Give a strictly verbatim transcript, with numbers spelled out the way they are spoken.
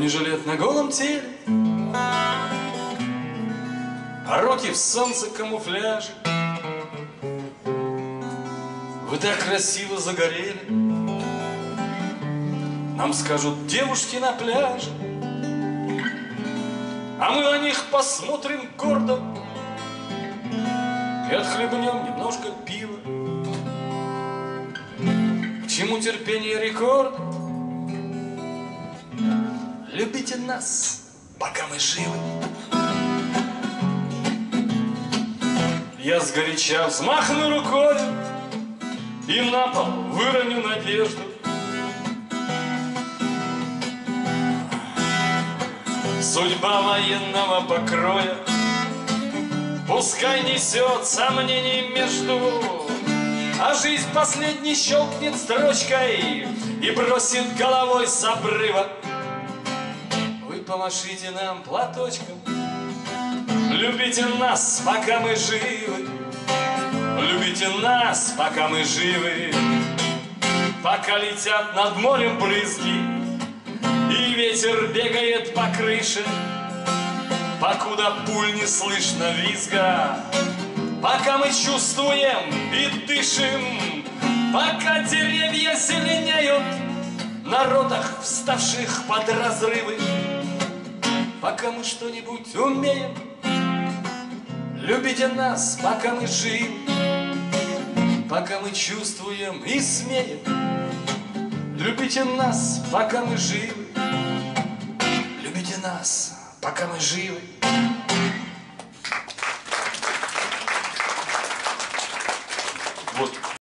Бронежилет на голом теле, а руки в солнце камуфляже. Вы так красиво загорели, нам скажут девушки на пляже, а мы на них посмотрим гордо и отхлебнем немножко пива. К чему терпение рекорда? Любите нас, пока мы живы. Я сгоряча взмахну рукой и на пол выроню надежду. Судьба военного покроя пускай несет сомнений между, а жизнь последней щелкнет строчкой и бросит головой с обрыва. Вы помашите нам платочком, любите нас, пока мы живы. Любите нас, пока мы живы. Пока летят над морем брызги и ветер бегает по крыше, покуда пуль не слышно визга, пока мы чувствуем и дышим, пока деревья зеленеют на ротах, вставших под разрывы, пока мы что-нибудь умеем. Любите нас, пока мы живы, пока мы чувствуем и смеем. Любите нас, пока мы живы. Любите нас, пока мы живы.